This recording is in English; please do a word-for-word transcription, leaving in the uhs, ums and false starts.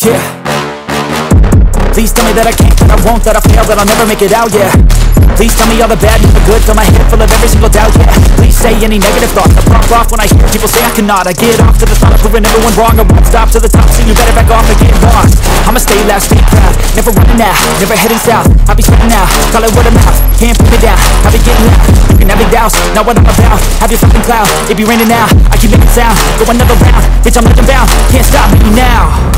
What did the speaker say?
Yeah. Please tell me that I can't, that I won't, that I fail, that I'll never make it out, yeah. Please tell me all the bad, not the good, fill my head full of every single doubt, yeah. Please say any negative thoughts, I pop off when I hear people say I cannot. I get off to the thought of proving everyone wrong, I won't stop to the top, so you better back off and get lost. I'ma stay loud, stay proud, never running out, never heading south. I'll be spreading out, call it word of mouth, can't put me down, I'll be getting loud. You can have big doubts, not what I'm about, have your fucking cloud, it be raining now, I keep making sound, go another round, bitch I'm looking bound, can't stop me now.